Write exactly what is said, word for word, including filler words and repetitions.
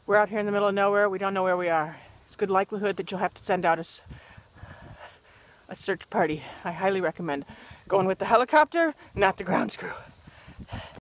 We're out here in the middle of nowhere. We don't know where we are. It's a good likelihood that you'll have to send out a, a search party. I highly recommend going with the helicopter, not the ground crew.